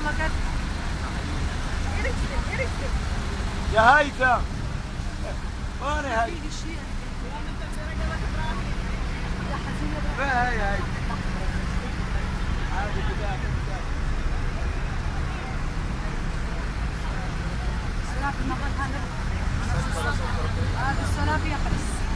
يا هيثم وين يا هيثم؟ فين هي هيثم؟ هذا السلافي يقرص